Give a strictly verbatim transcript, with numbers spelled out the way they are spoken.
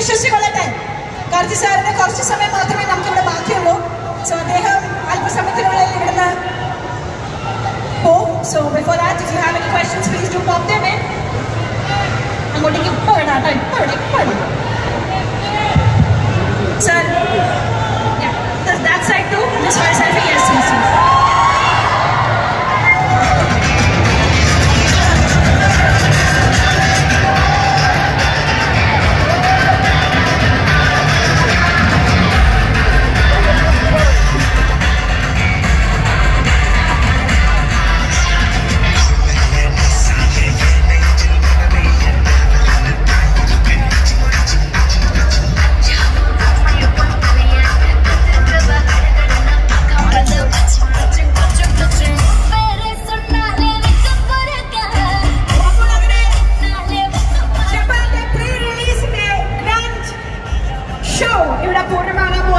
വിശ്വസിച്ചുകൊള്ളട്ടെ. കാർത്തി സാറിന് കുറച്ച് സമയം മാത്രമേ നമുക്കിവിടെ ബാക്കിയുള്ളൂ. സോ അദ്ദേഹം അല്പസമയത്തിനുള്ളിൽ ഇവിടുന്ന് പോകും. So before that, if you have any questions please do pop them in. അങ്ങോട്ടേക്ക് ഇപ്പോൾ ഇടാം കേട്ടോ, ഇപ്പോൾ ഇടാം, ഇപ്പോൾ ഇടാം. Sir, that side too. This one side, yes, yes, yes. ഇവിടെ പൂർണ്ണമാകാൻ